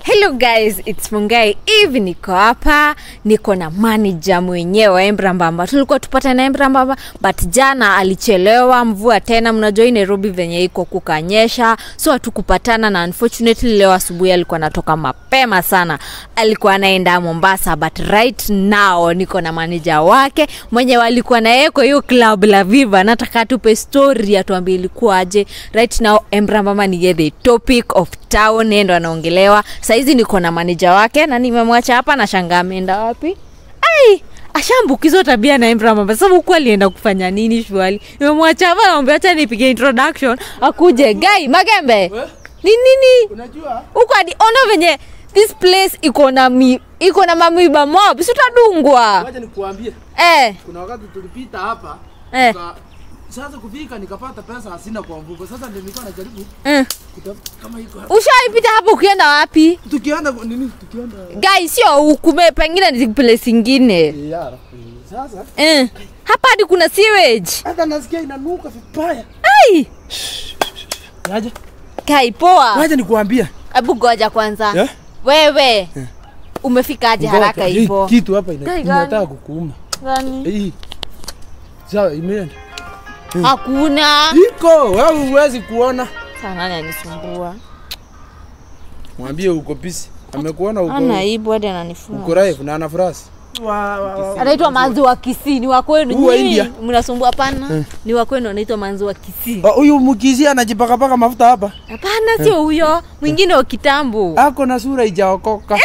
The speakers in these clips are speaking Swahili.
Hello guys, it's Mungai. Hivi niko hapa, niko na manager mwenyewe Embarambamba. Tulikuwa tupata na Embarambamba, but jana alichelewa, mvua tena, mnajua Nairobi venye iko kukanyesha. So hatukupatana na unfortunately leo asubuhi alikuwa anatoka mapema sana. Alikuwa anaenda Mombasa, but right now niko na manager wake mwenye walikuwa na yeye kwa hiyo club la Viva. Nataka tupe story atuambie ilikuwa aje. Right now Embarambamba ni the topic of town, ndo anaongelewa. Saizi niko na manager wake na nimemwacha hapa na shangaa ameenda wapi? Ai, ashambukizwa tabia na Embarambamba. Sababu huko alienda kufanya nini shwali? Nimemwacha hapa naomba acha nipige introduction akuje. Guy Magembe. Nini? Unajua? Huko hadi ona venye this place iko na mamiba mob. Si utadungwa. Wacha nikuambie. Kuna wakati tulipita hapa. Sasa kufika nikapata pesa hasina kwa mfuko. Sasa ndio nilikuwa najaribu. Kama iko hapa. Ushaipita hapo ukienda wapi? Tukienda nini? Tukienda. Guys, sio ukume pengine ni place nyingine. Sasa. Hapa hadi kuna sewage. Hata nasikia inanuka vibaya. Ai. Aje. Kai poa. Wacha nikuambie. Hebu ngoja kwanza. Wewe. Umefika aje haraka hivyo? Kitu hapa inataka kukuuma. Gani? Sawa, imeenda. Hakuna. Iko, wewe huwezi kuona. Sana nani anisumbua? Mwambie uko busy. Amekuona uko. Ana aibu hadi ananifunga. Uko live na ana furaha. Anaitwa Manzi wa Kisii. Ni wa kwenu nyinyi? Mnasumbua hapana? Ni wa kwenu anaitwa Manzi wa Kisii. Huyu mkizia anajipaka mafuta hapa? Hapana, sio huyo. Mwingine wa kitambo. Ako na sura ijaokoka.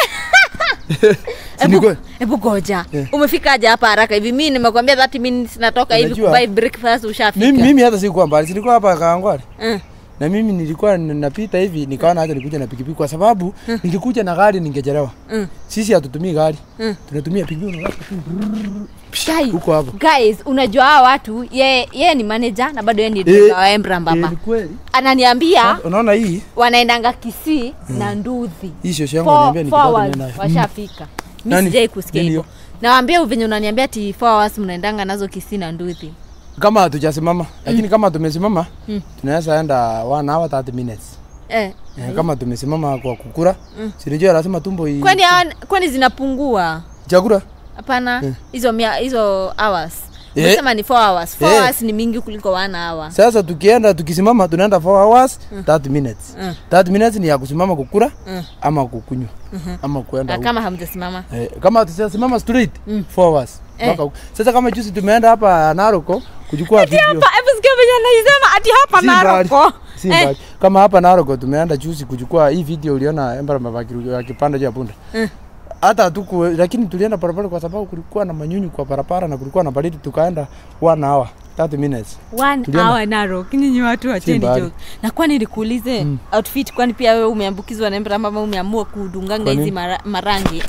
Ebu goja. Umefika aje hapa haraka hivi? Mimi nimekwambia 30 minutes natoka hivi kubuy breakfast ushafika. Mimi hata sikuwa mbali. Nilikuwa hapa Kaangwale. Na mimi nilikuwa ninapita hivi nikaona hata nikuja na pikipiki kwa sababu ningekuja na gari ningechelewa. Sisi hatutumii gari. Tunatumia pikipiki na gari. Huko hapo. Guys, unajua hao watu yeye ni manager na bado yeye ni driver wa Embarambamba. Ananiambia unaona hii wanaendanga Kisii na Nduthi. Hii shosho yangu ananiambia nikipata nenda. Washafika. Mimi sijai kusikia hivyo. Naambia uvenye unaniambia ati 4 hours mnaendanga nazo Kisii na Nduthi. Kama hatujasimama, lakini kama tumesimama tunaweza enda 1 hour 30 minutes. Kama tumesimama kwa kukura, sinijua lazima tumbo hii. Kwani zinapungua? Chakula? Hapana, hizo hours. Unasema ni 4 hours. 4 hours ni mingi kuliko 1 hour. Sasa tukisimama tunaenda 4 hours 30 minutes. 30 minutes ni ya kusimama kukura ama kukunywa ama kuenda. Kama hamjasimama. Kama tutasimama straight 4 hours. Sasa kama juzi tumeenda hapa Naroko kuchukua video. Hapa sikia venye anasema ati hapa Naroko. Simba. Kama hapa Naroko tumeenda juzi kuchukua hii video uliona Embarambamba akipanda juu ya punda. Hata hatuku lakini tulienda barabara kwa sababu kulikuwa na manyunyu kwa barabara na kulikuwa na baridi tukaenda 1 hour 30 minutes. 1 hour Naroko. Nyinyi watu wacheni joke. Na kwani nikuulize outfit kwani pia wewe umeambukizwa na Embarambamba umeamua kudunganga hizi marangi?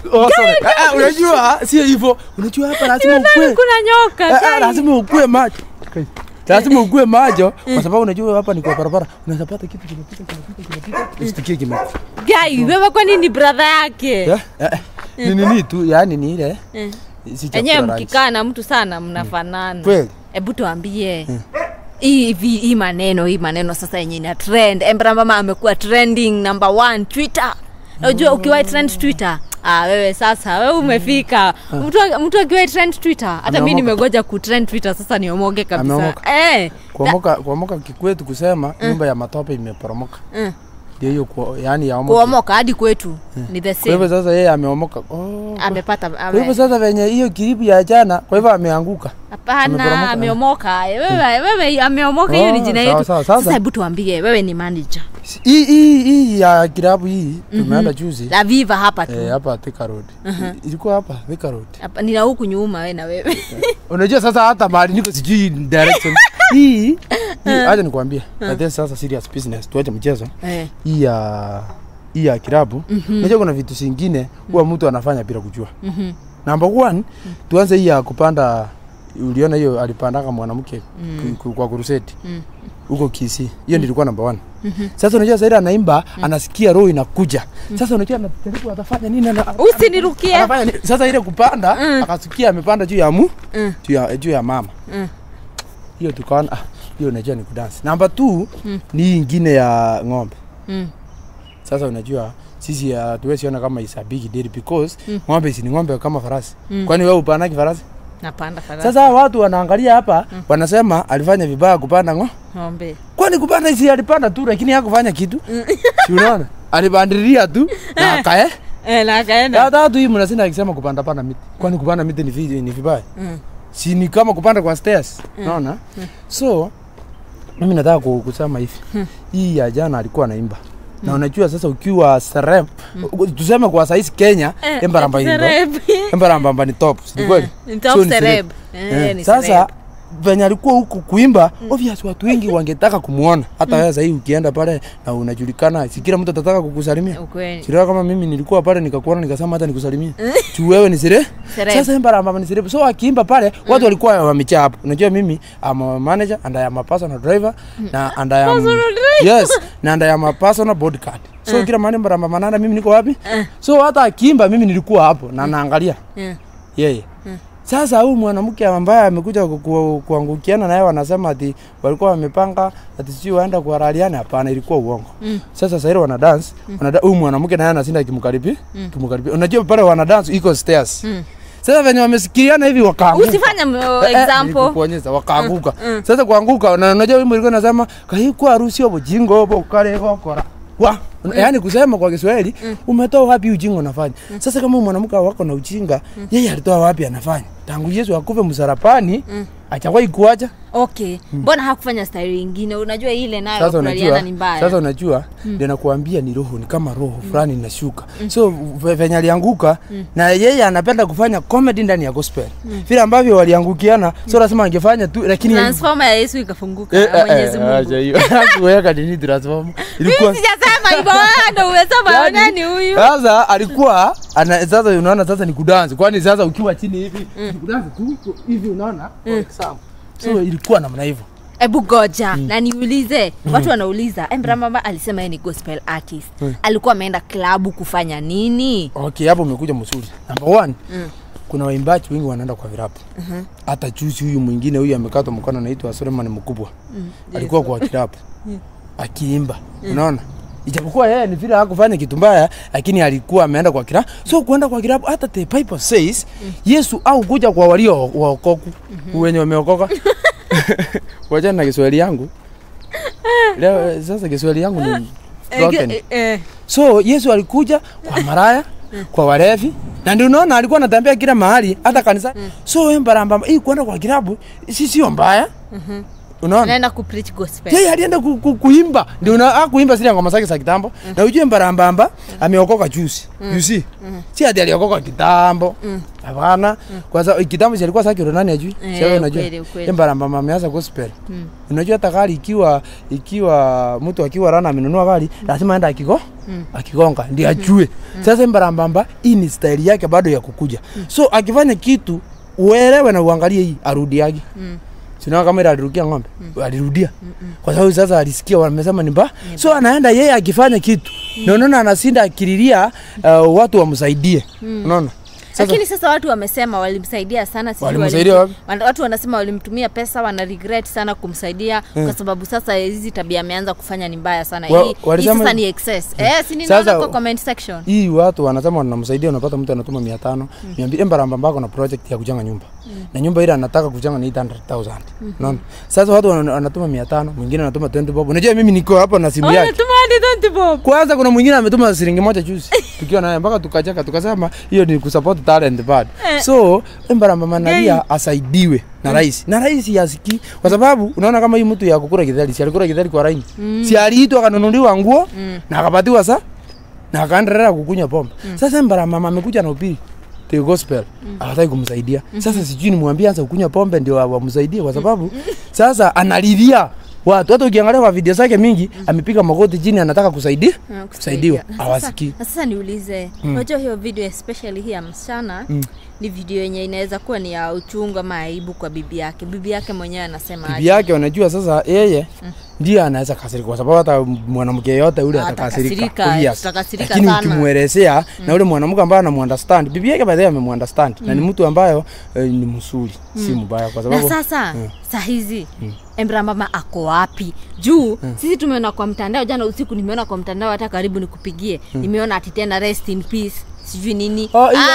Unajua sio hivyo. Unajua hapa lazima ukue. Kuna nyoka. Lazima ukue macho. Lazima ukue macho kwa sababu unajua hapa ni kwa barabara. Unaweza pata kitu kinapita. Usikie kime. Guy, wewe kwani ni brother yake? Nini tu, yani ni ile. Enyewe mkikaa na mtu sana mnafanana. Kweli. Hebu tuambie. Hii maneno sasa yenye ina trend. Embarambamba amekuwa trending number 1 Twitter. Unajua ukiwa trend Twitter, wewe sasa wewe umefika. Mtu akiwa trend Twitter, hata mimi nimegoja ku trend Twitter sasa niomoge kabisa. Kuomoka kikwetu kusema nyumba ya matope imeporomoka. Ndio hiyo yani ya kuomoka hadi kwetu ni the same. Kwa hivyo sasa yeye ameomoka. Amepata. Kwa hivyo sasa venye hiyo kilipu ya jana, kwa hivyo ameanguka. Hapana, ameomoka. Wewe ameomoka, hiyo ni jina yetu. Sasa hebu tuambie wewe ni manager. Hii ya kirabu hii tumeenda juzi. La Viva hapa tu. Hapa Thika Road. Ilikuwa hapa Thika Road. Hapa ni huku nyuma wewe na wewe. Unajua sasa hata mahali niko sijui direction. Hii acha nikwambie. But sasa serious business tuache mchezo. Hii ya kirabu. Unajua kuna vitu vingine huwa mtu anafanya bila kujua. Number 1 tuanze hii ya kupanda. Uliona hiyo alipandaka mwanamke kwa kuruseti. Huko Kisii. Hiyo nilikuwa number 1. Sasa unajua Zaira anaimba, anasikia roho inakuja. Sasa unajua anajaribu atafanya nini usinirukie. Sasa ile kupanda, akasikia amepanda juu ya juu ya mama. Hiyo tukaona hiyo unajua ni kudance. Number 2 ni nyingine ya ng'ombe. Sasa unajua sisi hatuwezi kama is a big deal because ng'ombe si ni ng'ombe kama farasi. Kwani wewe upanaki farasi? Napanda farasi. Sasa watu wanaangalia hapa wanasema alifanya vibaya kupanda ng'ombe. Kwani kupanda si alipanda tu lakini hakufanya kitu. Si unaona? Alibandiria tu na akae. Na akaenda. Hata tu hii mnasema akisema kupanda miti. Kwani kupanda miti ni vibaya? Si ni kama kupanda kwa stairs. Unaona? So mimi nataka kusema hivi. Hii ya jana alikuwa anaimba. Na unajua sasa ukiwa serep tuseme kwa saizi Kenya Embarambamba ni top. Si kweli? Ni top serep. Ni sasa venye alikuwa huko kuimba obvious watu wengi wangetaka kumuona. Hata wewe sasa ukienda pale na unajulikana, si kila mtu atataka kukusalimia. Sio kama mimi nilikuwa pale nikakuona nikasema hata nikusalimia. Tu wewe ni serep. Sasa Embarambamba ni serep. So akiimba pale watu walikuwa wamechaa hapo. Unajua mimi am manager and I am a personal driver na and I am yes, na and I am a personal bodyguard. So kila mara Embarambamba nanda mimi niko wapi? So hata akiimba mimi nilikuwa hapo na naangalia. Yeye. Sasa huyu mwanamke ambaye amekuja kuangukiana naye wanasema ati walikuwa wamepanga ati sio waenda kuaraliana. Hapana, ilikuwa uongo. Sasa sasa ile wana dance, huyu mwanamke naye anasinda kimkaribia. Unajua pale wana dance iko stairs. Sasa venye wamesikiliana hivi wakaanguka. Usifanye example. Kuonyesha wakaanguka. Sasa kuanguka na unajua wimbo ilikuwa inasema kahikuwa harusi hapo jingo hapo kale kokora. Yaani kusema kwa Kiswahili umetoa wapi ujinga unafanya? Sasa kama mwanamke wako na ujinga, yeye alitoa wapi anafanya? Tangu Yesu akufe msalabani, achakuwa ikuacha. Okay. Mbona hakufanya style nyingine? Unajua ile nayo kulaliana ni mbaya. Sasa unajua ndio nakuambia ni roho, ni kama roho fulani inashuka. So venye alianguka na yeye anapenda kufanya comedy ndani ya gospel. Vile ambavyo waliangukiana, so lazima angefanya tu lakini transformer ya Yesu ikafunguka Mwenyezi Mungu. Acha hiyo. Hakuweka dini transformer. Ilikuwa sijasema hivyo ndio umesema nani huyu? Sasa alikuwa sasa unaona sasa ni kudansi. Kwani sasa ukiwa chini hivi kudansi tu hivi unaona? For example. So ilikuwa namna hivyo. Ebu goja na niulize, watu wanauliza Embarambamba alisema yeye ni gospel artist. Alikuwa ameenda klabu kufanya nini? Okay, hapo umekuja mzuri. Number 1. Kuna waimbaji wengi wanaenda kwa virapu. Hata juzi huyu mwingine huyu amekatwa mkono anaitwa Suleiman Mkubwa. Alikuwa kwa kirapu. Akiimba. Unaona? Ijapokuwa yeye ni vile hakufanya kitu mbaya lakini alikuwa ameenda kwa kirapu. So kuenda kwa kirapu hata the Bible says Yesu au kuja kwa walio waokoku wenye wameokoka. Wacha na Kiswahili yangu. Leo sasa Kiswahili yangu ni broken. So Yesu alikuja kwa maraya, kwa walevi. Na ndio unaona alikuwa anatembea kila mahali hata kanisa. So Embarambamba hii kwenda kwa kirapu sio mbaya. Unaona? Anaenda ku preach gospel. Yeye alienda kuimba. Ndio kuimba zile ngoma zake za kitambo. Na ujue Embarambamba ameokoka juzi. You see? Si hadi aliokoka kitambo. Hapana. Kwa sababu kitambo kilikuwa saki nani ajui? Sio unajua. Embarambamba ameanza gospel. Unajua hata gari ikiwa mtu akiwa rana amenunua gari, lazima aenda akigonga ndio ajue. Sasa Embarambamba hii ni style yake bado ya kukuja. So akifanya kitu uelewe na uangalie hii arudi yake. Sina kama ile alirudia ng'ombe. Alirudia. Kwa sababu sasa alisikia wamesema ni mbaya. So anaenda yeye akifanya kitu. Na unaona anasinda akililia watu wamsaidie. Unaona? Lakini sasa watu wamesema walimsaidia sana watu wanasema walimtumia pesa wana regret sana kumsaidia kwa sababu sasa hizi tabia ameanza kufanya ni mbaya sana. Hii sasa ni excess. Si ninaona kwa comment section. Hii watu wanasema wanamsaidia unapata mtu anatuma 500, 200. Embarambamba ako na project ya kujenga nyumba. Na nyumba ile anataka kujenga ni 800,000. Unaona? Sasa watu wanatuma 500, mwingine anatuma 20 bob. Unajua mimi niko hapa na simu yake. Anatuma 20 bob. Kwanza kuna mwingine ametuma shilingi 1 juzi. Tukiwa naye mpaka tukacheka tukasema hiyo ni kusupport talent bad. So Embarambamba nalia asaidiwe na rais. Na rais yasikii kwa sababu unaona kama hii mtu ya kukura githeri, si alikura githeri kwa raini. Si aliitwa akanunuliwa nguo na akapatiwa saa na akaendelea kukunywa pombe. Sasa Embarambamba amekuja na upili the gospel hataki kumsaidia. Sasa sijui nimwambie anza kukunywa pombe ndio wamsaidie kwa sababu sasa analilia watu. Hata ukiangalia kwa video zake mingi amepiga magoti chini anataka kusaidiwa. Hawasikii. Sasa niulize, unajua hiyo video especially hii ya msichana ni video yenye inaweza kuwa ni ya uchungu ama aibu kwa bibi yake. Bibi yake mwenyewe anasema bibi yake unajua sasa yeye ndio anaweza kasirika kwa sababu hata mwanamke yote yule atakasirika. Lakini ukimuelezea na yule mwanamke ambaye anamuunderstand, bibi yake baadaye amemuunderstand na ni mtu ambaye ni mzuri, si mbaya kwa sababu. Na sasa saa hizi Embarambamba ako wapi? Juu sisi tumeona kwa mtandao jana usiku, nimeona kwa mtandao hata karibu nikupigie. Nimeona ati tena rest in peace. Sijui nini.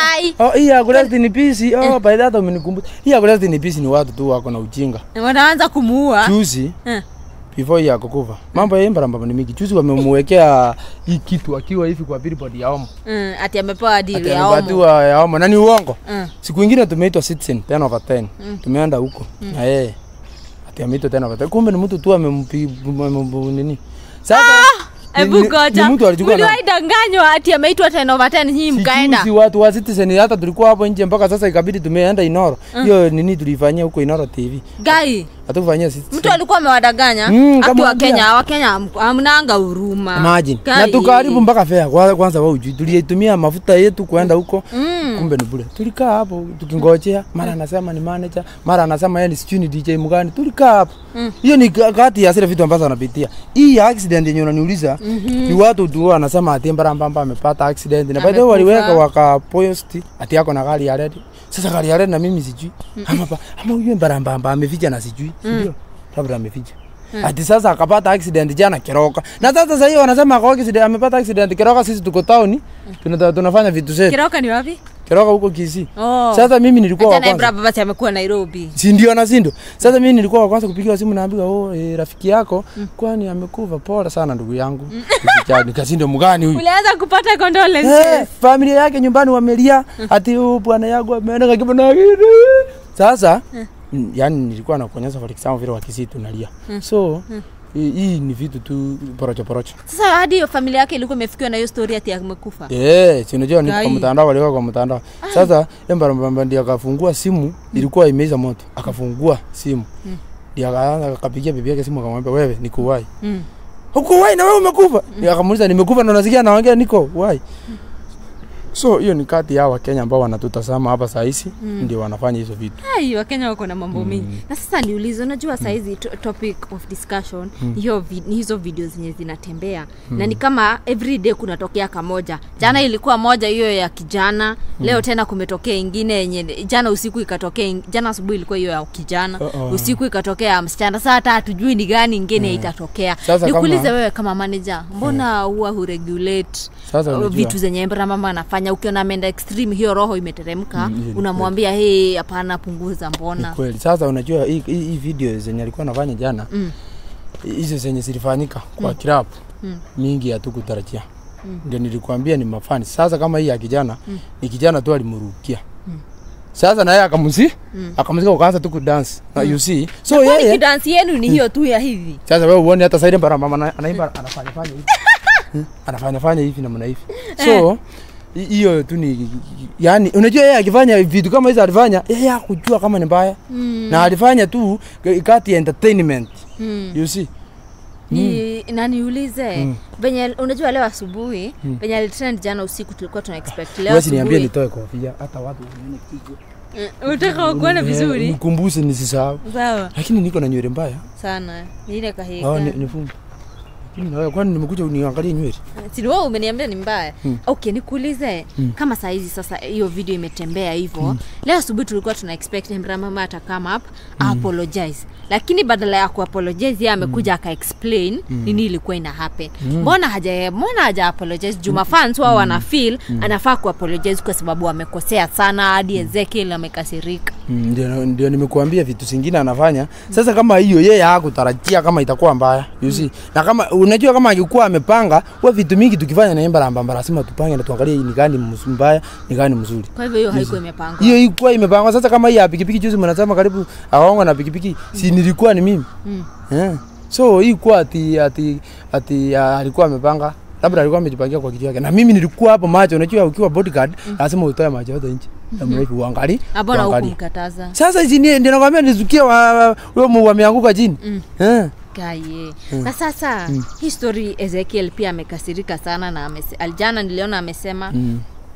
Iya rest in peace. By that umenikumbuka. Iya rest in peace ni watu tu wako na ujinga. Wanaanza kumuua. Juzi. Before ya kukufa. Mambo ya Embarambamba ni mingi. Juzi wamemwekea hii kitu akiwa hivi kwa billboard ya Omo. Ati amepewa deal ya Omo. Amepewa ya Omo na ni uongo. Siku nyingine tumeitwa Citizen 10/10. Tumeenda huko. Na yeye ati ameitwa 10/10. Kumbe ni mtu tu amempiga nini. Sasa Ebu goja. Mliwaidanganywa ati ameitwa 10/10 hii mkaenda. Sisi watu wa Citizen hata tulikuwa hapo nje mpaka sasa ikabidi tumeenda Inoro. Hiyo nini tulifanyia huko Inoro TV. Gai. Atufanyia Citizen. Mtu alikuwa amewadanganya. Hata wa Kenya hamnaanga huruma. Imagine. Na tukaribu mpaka fair. Kwanza wao tulitumia mafuta yetu kwenda huko. Kumbe ni bure. Tulikaa hapo tukingojea, mara anasema ni manager, mara anasema yeye ni sijui DJ mgani. Tulikaa hapo. Hiyo ni kati ya zile vitu ambazo anapitia. Hii accident yenyewe unaniuliza ni watu tu wanasema ati Embarambamba amepata accident na baadaye waliweka wakapost ati yako na gari ya red. Sasa gari ya red na mimi sijui. Ama huyo Embarambamba ameficha na sijui. Ndio. Labda ameficha. Ati sasa akapata accident jana Keroka. Na sasa hiyo wanasema kwa accident amepata accident Keroka, sisi tuko town. Tunafanya vitu zetu. Keroka ni wapi? Keroka huko Kisii. Sasa mimi nilikuwa wa kwanza. Embarambamba basi amekuwa Nairobi. Si ndio na sindo. Sasa mimi nilikuwa wa kwanza kupigiwa simu naambiwa rafiki yako kwani amekufa, pole sana ndugu yangu. Nikasindo mgani huyu? Ulianza kupata condolences. Familia yake nyumbani wamelia ati bwana yangu ameenda kibona. Sasa yani nilikuwa nakuonyesha for example vile wakisi tunalia. So hii ni vitu tu porocho. Sasa hadi hiyo familia yake ilikuwa imefikiwa na hiyo story ati amekufa. Si unajua ni kwa mtandao, walikuwa kwa mtandao. Sasa Embarambamba ndiye akafungua simu, ilikuwa imeiza moto. Akafungua simu. Ndiye akaanza akapigia bibi yake simu akamwambia wewe niko wai. Uko wai na wewe umekufa? Akamuuliza nimekufa na nasikia naongea niko wai. So hiyo ni kati ya Wakenya ambao wanatutazama hapa saa hizi ndio wanafanya hizo vitu. Wakenya wako na mambo mingi. Na sasa niulize, unajua saa hizi topic of discussion hizo videos zenye zinatembea na ni kama every day kunatokea kamoja. Jana ilikuwa moja hiyo ya kijana, leo tena kumetokea ingine yenye jana usiku ikatokea, jana asubuhi ilikuwa hiyo ya kijana, usiku ikatokea msichana. Sasa hata hatujui ni gani ingine itatokea. Nikuulize wewe kama manager, mbona huwa huregulate vitu zenye Embarambamba anafanya? Ukiona ameenda extreme hiyo roho imeteremka, unamwambia hapana punguza mbona. Ni kweli. Sasa unajua hii video zenye alikuwa anafanya jana, hizo zenye zilifanyika kwa club mingi hatukutarajia. Ndio nilikwambia ni mafani. Sasa kama hii ya kijana, ni kijana tu alimurukia. Sasa na yeye akamuzika kaanza tu kudance. You see? So yeye dance yenu ni hiyo tu ya hivi. Sasa wewe uone hata Saidi Embarambamba anaimba anafanya hivi. Anafanya hivi na mna hivi. So hiyo tu ni yani unajua yeye akifanya vitu kama hizo alifanya yeye hakujua kama ni mbaya. Na alifanya tu kati entertainment. You see? Na niulize venye unajua leo asubuhi venye alitrend jana usiku tulikuwa tuna expect leo asubuhi. Wewe niambie nitoe kofia hata watu wanaona kichwa. Unataka kuona vizuri? Nikumbushe nisisahau. Sawa. Lakini niko na nywele mbaya sana. Ni ile kahika. Nifunge. Kwani nimekuja uniangalie nywele? Si wewe umeniambia ni mbaya. Okay, nikuulize kama saa hizi sasa hiyo video imetembea hivyo. Leo asubuhi tulikuwa tuna expect Embarambamba ata come up apologize. Lakini badala ya kuapologize yeye amekuja aka explain nini ilikuwa ina happen. Mbona haja apologize? Juma fans wao wana feel anafaa kuapologize kwa sababu amekosea sana hadi Ezekiel amekasirika. Ndio nimekuambia vitu zingine anafanya. Sasa kama hiyo yeye hakutarajia kama itakuwa mbaya. You see? Na kama unajua kama angekuwa amepanga, wewe vitu mingi tukifanya na Embarambamba lazima tupange na tuangalie ni gani mbaya, ni gani mzuri. Kwa hivyo hiyo haikuwa imepangwa. Hiyo ilikuwa imepangwa. Sasa kama hii ya pikipiki juzi mnasema karibu aonga na pikipiki, si nilikuwa ni mimi. So hii kwa ati alikuwa amepanga, labda alikuwa amejipangia kwa kitu yake. Na mimi nilikuwa hapo macho, unajua ukiwa bodyguard lazima utoe macho yote nje. Na mrefu uangalie. Abona hukumkataza. Sasa hizi ndio nakwambia nizukia wewe ameanguka chini. Kaye. Na sasa history Ezekiel pia amekasirika sana na aljana niliona amesema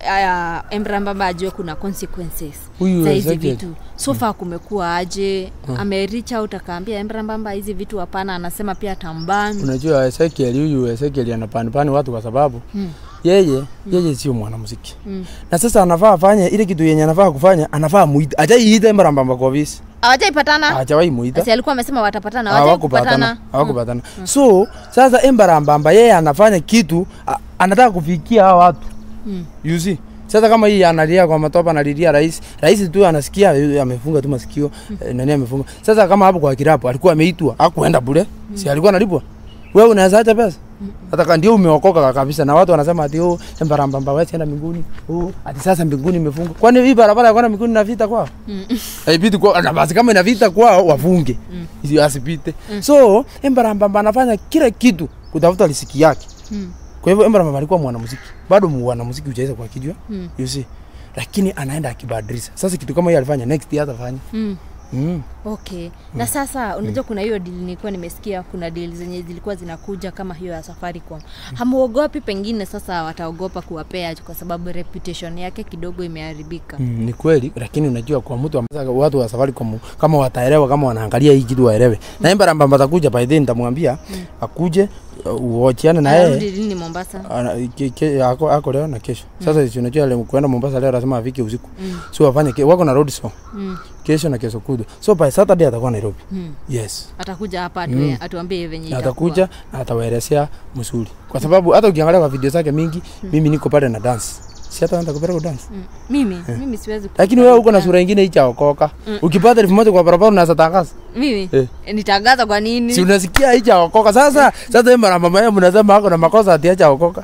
Embarambamba ajue kuna consequences za hizi vitu. So far kumekuwa aje? Reach out akaambia Embarambamba hizi vitu hapana, anasema pia tambani. Unajua Ezekiel anapani watu kwa sababu yeye sio mwanamuziki. Na sasa anafaa afanye ile kitu yenye anafaa kufanya, anafaa muita. Ajaita Embarambamba kwa visi. Hawajaipatana? Hajawahi muita. Sasa alikuwa amesema watapatana, hawakupatana. Hawakupatana. So, sasa Embarambamba yeye anafanya kitu anataka kufikia hao watu. You see? Sasa kama hii analia kwa matopa, analilia rais tu anasikia amefunga tu masikio, nani amefunga. Sasa kama hapo kwa kirapo alikuwa ameitwa, hakuenda bure. Si alikuwa analipwa. Wewe unaweza acha pesa? Hata ndio umeokoka kabisa na watu wanasema ati Embarambamba wewe enda mbinguni. Ati sasa mbinguni imefunga. Kwani hii barabara ya kwenda mbinguni na vita kwao? Haipiti kwao, na basi kama ina vita kwao wafunge. Hizi asipite. So Embarambamba anafanya kila kitu kutafuta riziki yake. Kwa hivyo Embarambamba alikuwa mwanamuziki. Bado mwanamuziki hujaweza kwa kijua. You see. Lakini anaenda akibadilisha. Sasa kitu kama hiyo alifanya next year atafanya. Okay. Na sasa unajua kuna hiyo deal nilikuwa nimesikia, kuna deal zenye zilikuwa zinakuja kama hiyo ya Safaricom. Hamuogopi pengine sasa wataogopa kuwapea kwa sababu reputation yake kidogo imeharibika? Ni kweli, lakini unajua kwa mtu watu wa Safaricom kama wataelewa, kama wanaangalia hii kitu waelewe. Na Embarambamba atakuja by then nitamwambia akuje uochiane na yeye. Anarudi lini Mombasa? Ako leo na kesho. Sasa unajua leo kwenda Mombasa leo lazima afike usiku. So afanye wako na road show. Kesho na kesho kudu. So by Saturday atakuwa Nairobi. Yes. Atakuja hapa atuambie venye itakuwa. Atakuja na atawaelezea mzuri. Kwa sababu hata ukiangalia kwa video zake mingi, mimi niko pale na dance. Si hata nataka kupeleka dance. Mimi siwezi. Lakini wewe uko na sura nyingine ichaokoka. Ukipata 1000 kwa barabara unaweza tangaza. Mimi nitangaza kwa nini? Si unasikia ichaokoka. Sasa Embarambamba yeye mnasema hako na makosa ati ichaokoka.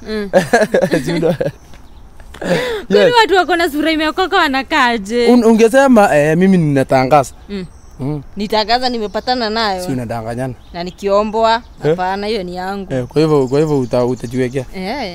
Kwani watu wako na sura imeokoka wanakaaje? Ungesema mimi ninatangaza. Nitangaza nimepatana nayo. Si unadanganyana. Na nikiombwa, hapana hiyo ni yangu. Kwa hivyo utajiwekea.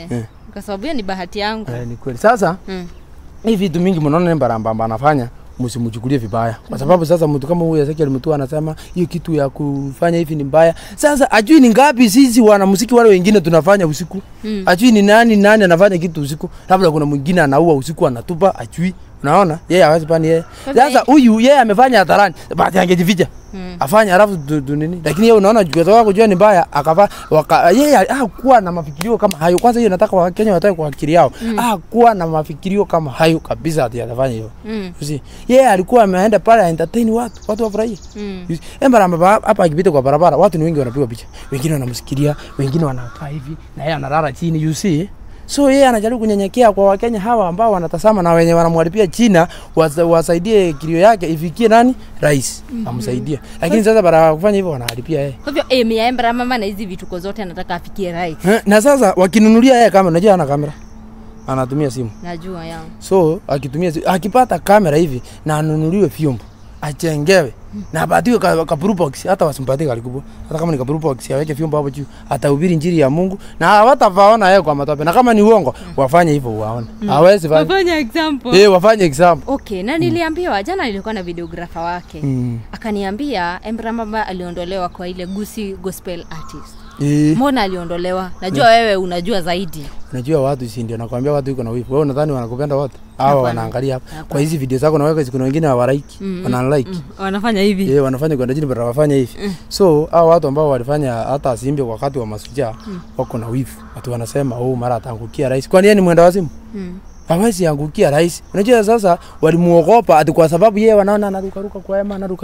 Kwa sababu hiyo ni bahati yangu. Ni kweli. Sasa hivi vitu mingi mnaona Embarambamba anafanya, msimchukulie vibaya. Kwa sababu sasa mtu kama huyu Ezekiel mtu anasema hiyo kitu ya kufanya hivi ni mbaya. Sasa ajui ni ngapi sisi wanamuziki wale wengine tunafanya usiku. Ajui ni nani anafanya kitu usiku. Labda kuna mwingine anaua usiku anatupa, ajui. Unaona? Yeye hawezi pani yeye. Sasa huyu yeye amefanya hadharani, bahati angejificha. Afanya alafu nini? Lakini yeye unaona kwa sababu kujua ni mbaya akava yeye hakuwa na mafikirio kama hayo. Kwanza hiyo nataka Wakenya watae kwa akili yao. Hakuwa na mafikirio kama hayo kabisa ati atafanya hiyo. Usi. Yeye alikuwa ameenda pale entertain watu wafurahie. Embarambamba hapa akipita kwa barabara watu ni wengi wanapigwa picha. Wengine wanamsikilia, wengine wanakaa hivi na yeye analala chini, you see. So yeye anajaribu kunyenyekea kwa Wakenya hawa ambao wanatazama na wenye wanamwalipia China wasaidie kilio yake ifikie nani? Rais. Amsaidie. Lakini sasa baada kufanya hivyo wanalipia yeye. Kwa hivyo Embarambamba na hizi vituko zote anataka afikie rais. Na sasa wakinunulia yeye kamera, unajua ana kamera. Anatumia simu. Najua yangu. So akitumia akipata kamera hivi na anunuliwe vyombo, achengewe. Na baadaye kaburu box hata wasimpatie kalikubo. Hata kama ni kaburu box aweke vyombo hapo juu, atahubiri injili ya Mungu na hawatafaona yeye kwa matope. Na kama ni uongo, wafanye hivyo uwaone. Hawezi fanya. Wafanye example. Wafanye example. Okay, na niliambiwa jana nilikuwa na videographer wake. Akaniambia Embarambamba aliondolewa kwa ile Gusi gospel artist. Mbona aliondolewa? Najua wewe unajua zaidi. Unajua watu si ndio nakwambia watu yuko na wivu. Wewe unadhani wanakupenda wote? Hawa wanaangalia hapa. Kwa hizi video zako naweka kuna wengine hawarike, wanalike. Wanafanya hivi. Wanafanya kwenda chini bara wafanya hivi. So hao watu ambao walifanya hata asimbe wakati wa masuja wako na wivu. Watu wanasema mara atangukia rais. Kwani yeye ni mwenda wazimu? Hawezi angukia rais. Unajua sasa walimuogopa ati kwa sababu yeye wanaona anarukaruka kwa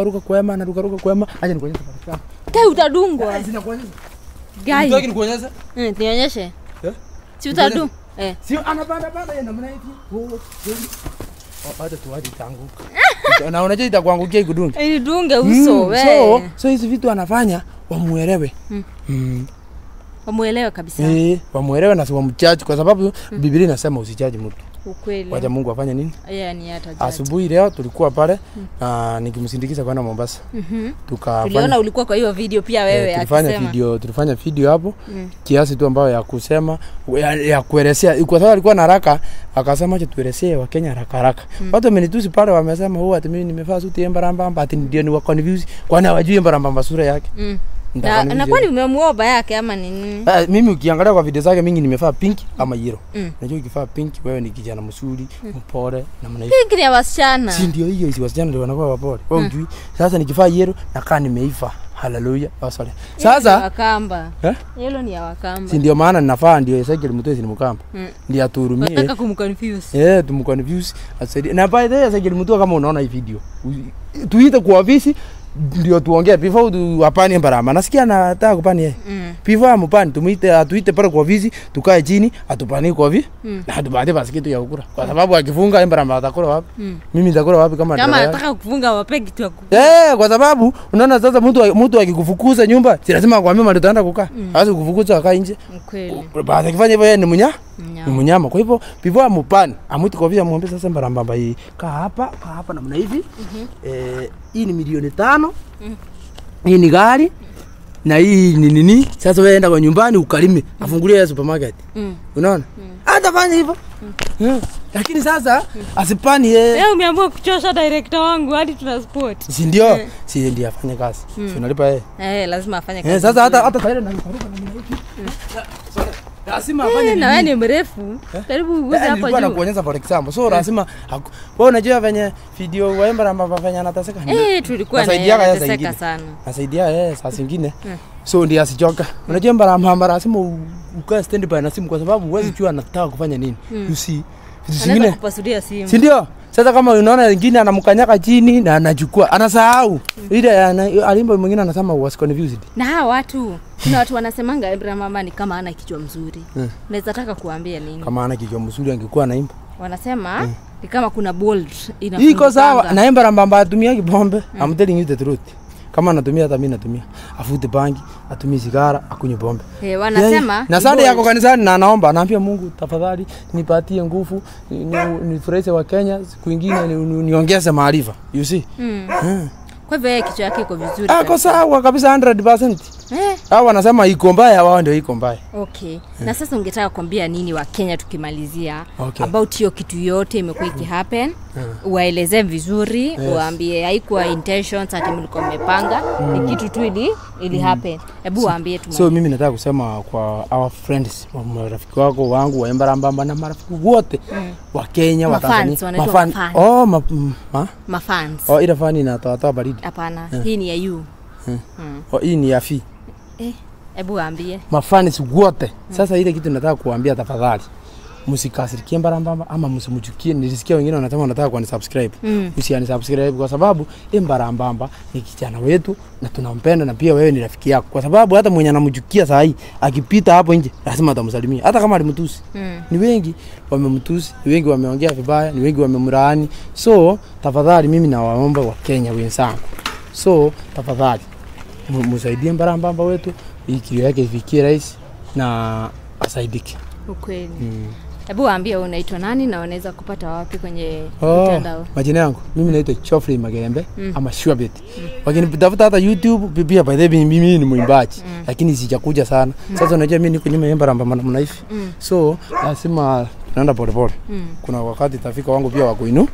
hema, acha nikuonyeshe kwa Kai utadungwa. Zinakuonyesha. Gai. Unataka nikuonyeshe? Nionyeshe. Si utadu? Si anapanda yeye namna hivi. Hata tuaje tanguka. Na unajua itakuangukia ikudunge. Idunge uso wewe. So hizi vitu anafanya wamuelewe. Wamuelewe kabisa. Wamuelewe na si wamchaji kwa sababu Biblia inasema usichaji mtu. Ukweli. Wacha Mungu afanye nini? Yeye ni hata. Asubuhi leo tulikuwa pale nikimsindikiza kwenda Mombasa. Tuliona ulikuwa kwa hiyo video pia wewe akisema. Tulifanya video hapo kiasi tu ambayo ya kusema ya kuelezea kwa sababu alikuwa na haraka akasema acha tuelezee Wakenya haraka. Watu wamenitusi pale wamesema ati mimi nimevaa suti Embarambamba ati ndio ni wa confuse kwani hawajui Embarambamba sura yake. Na kwani umemuoba yake ama nini? Mimi ukiangalia kwa video zake mingi nimevaa pink ama yellow. Unajua ukivaa pink wewe ni kijana mzuri, mpole na mna hivi. Pink ni ya wasichana. Si ndio hiyo hizo wasichana ndio wanakuwa wapole. Wewe unjui. Sasa nikivaa yellow nakaa nimeiva. Hallelujah. Sorry. Sasa Wakamba. Yellow ni ya Wakamba. Si ndio maana ninafaa ndio Ezekiel Mutesi ni Mkamba. Ndio aturumie. Nataka kumconfuse. Tumconfuse. Na by the way Ezekiel Mutesi kama unaona hii video. Tuite kwa ofisi ndio tuongee before hapani Embarambamba. Nasikia nataka kupani yeye. Before ampani tuite pale kwa ofisi tukae chini atupani kwa ofisi. Na tupate basi kitu ya kukula. Kwa sababu akifunga Embarambamba atakula wapi? Mimi nitakula wapi kama anataka kufunga wape kitu ya kukula. Kwa sababu unaona sasa mtu akikufukuza nyumba, si lazima akwambie mahali utaenda kukaa. Hasa kufukuza akaa nje. Kweli. Basi akifanya hivyo yeye ni mnyama. Kwa hivyo before ampani, amuite kwa ofisi amwambie sasa Embarambamba hii. Kaa hapa namna hivi. Hii ni milioni 5. Hii ni gari. Na hii ni nini? Sasa wewe enda kwa nyumbani ukalime, afungulie supermarket. Unaona? Hata fanya hivyo. Lakini sasa asipani yeye. Leo umeamua kuchosha director wangu hadi transport. Si ndio? Si ndiye afanye kazi. Si unalipa yeye. Lazima afanye kazi. Sasa hata faida na kuruka na hivi. Lazima afanye. Na wewe ni mrefu. Karibu uguze hapo juu. Nilikuwa nakuonyesha for example. So lazima wewe unajua venye video wa Embarambamba fanya anateseka. Tulikuwa anateseka sana. Nasaidia saa zingine. So ndiye asichoka. Unajua Embarambamba lazima ukae stand by na simu kwa sababu huwezi jua anataka kufanya nini. You see. Anataka kupasudia simu. Si ndio? Sasa kama unaona wengine anamkanyaka chini na anachukua, anasahau. Ile alimbo mwingine anasema was confused. Na hawa watu, kuna watu wanasemanga Embarambamba ni kama ana kichwa mzuri. Unaweza taka kuambia nini? Kama ana kichwa mzuri angekuwa anaimba. Wanasema ni kama kuna bold inafunga. Iko sawa, na Embarambamba atumia kibombe. I'm telling you the truth. Kama anatumia hata mimi natumia. Afute bangi, atumie sigara, akunywe pombe. Wanasema na sasa yako kanisani na anaomba, anaambia Mungu tafadhali nipatie nguvu, nifurahishe wa Kenya, siku nyingine niongeze maarifa. You see? Kwa hivyo kichwa yake iko vizuri. Ako sawa kabisa 100%. Hao wanasema iko mbaya, wao ndio iko mbaya. Okay. Na sasa ungetaka kuambia nini wa Kenya tukimalizia about hiyo kitu yote imekuwa ikihappen? Waelezee vizuri, waambie haikuwa intentions ati mlikuwa mmepanga, ni kitu tu ili happen. Hebu waambie tu. So mimi nataka kusema kwa our friends, marafiki wako wangu wa Embarambamba na marafiki wote wa Kenya, wa Tanzania, mafans. Ila fani na toa baridi. Hapana, hii ni ya you. Hii ni ya fi. Hebu waambie mafans wote. Sasa ile kitu nataka kuambia tafadhali, msikasirikie Embarambamba ama msimchukie. Nilisikia wengine wanasema wanataka kunisubscribe. Usianisubscribe kwa sababu Embarambamba ni kijana wetu na tunampenda, na pia wewe ni rafiki yako. Kwa sababu hata mwenye anamchukia saa hii akipita hapo nje lazima atamsalimia hata kama alimtusi. Ni wengi wamemtusi, ni wengi wameongea vibaya, ni wengi wamemlaani. So tafadhali mimi nawaomba wa Kenya wenzangu, so tafadhali msaidie Embarambamba wetu, hii kilio yake ifikie rais na asaidike. Ukweli. Hebu waambie unaitwa nani na unaweza kupata wapi kwenye mtandao? Majina yangu mimi naitwa Geoffrey Magembe ama Shuabet. Wakinitafuta hata YouTube pia, by the way mimi ni mwimbaji lakini sijakuja sana. Sasa unajua mimi niko nyuma Embarambamba na hivi. So lazima tunaenda pole pole. Kuna wakati tafika wangu pia wa kuinuka.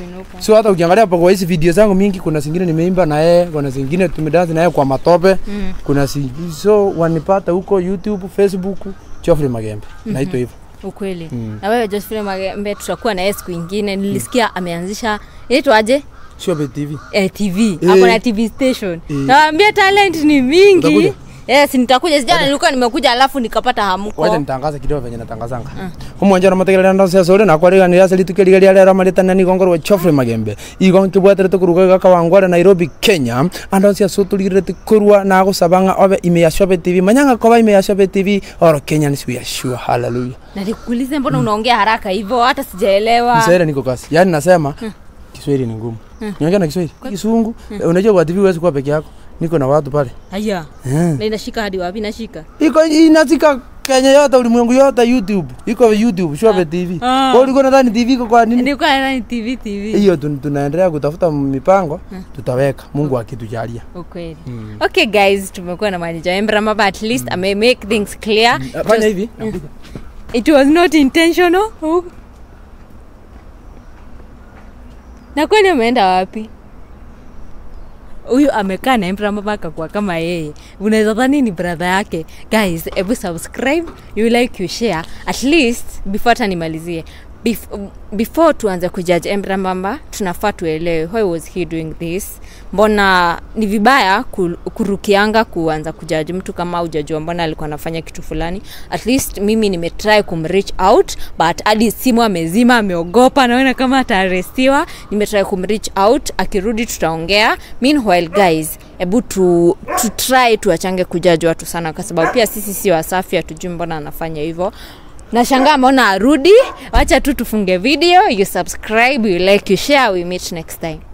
So hata ukiangalia hapo kwa hizi video zangu mingi, kuna zingine nimeimba na yeye, kuna zingine tumedance na yeye kwa matope. Kuna so wanipata huko YouTube, Facebook, Geoffrey Magembe. Naitwa hivyo. Ukweli. Na wewe Geoffrey Magembe tutakuwa na yeye siku nyingine. Nilisikia ameanzisha inaitwa aje? Shuabet TV. TV. Hapo na TV station. Naambia talent ni mingi. Nitakuja sijana nilikuwa nimekuja alafu nikapata hamuko. Wacha nitangaza kidogo venye natangazanga. Humwanja na mategela ndo sia sore na kwa rega ni asali tukeli ya rama leta nani gongoro wa Geoffrey Magembe. Igo nkibwatire tukuruga gaka wangwara Nairobi Kenya. Ando sia sotulire tukurwa na gusabanga obe ime ya Shuabet TV. Manyanga kwa ime ya Shuabet TV or Kenyans we are sure. Hallelujah. Na nikuulize mbona unaongea haraka hivyo hata sijaelewa. Msaida niko kasi. Yaani nasema Kiswahili ni ngumu. Niongea na Kiswahili. Kisungu unajua kwa TV huwezi kuwa peke yako. Niko na watu pale. Haya. Na inashika hadi wapi inashika? Iko inashika Kenya yote, ulimwengu yote, YouTube. Iko YouTube, Shuabet TV. Ulikuwa nadhani TV iko kwa nini? Nilikuwa nadhani TV. Hiyo tunaendelea kutafuta mipango, tutaweka. Mungu akitujalia. Ukweli. Okay guys, tumekuwa na manager Embarambamba, at least ame make things clear. Fanya hivi. It was not intentional. Na kwani ameenda wapi? huyu amekaa na Embarambamba akakuwa kama yeye. Unaweza dhani ni brother yake. Guys, ebu subscribe, you like, you share. At least before tanimalizie. Before tuanze kujudge Embarambamba, tunafaa tuelewe why was he doing this. Mbona ni vibaya kurukianga kuanza kujudge mtu kama hujajua mbona alikuwa anafanya kitu fulani. At least mimi nimetry kumreach out, but hadi simu amezima, ameogopa, naona kama ataarestiwa. Nimetry kumreach out, akirudi tutaongea. Meanwhile guys, ebu to try tuachange kujudge watu sana kwa sababu pia sisi si wasafi, hatujui mbona anafanya hivyo. Nashangaa mbona arudi. Acha tu tufunge video, you subscribe, you like, you share, we meet next time.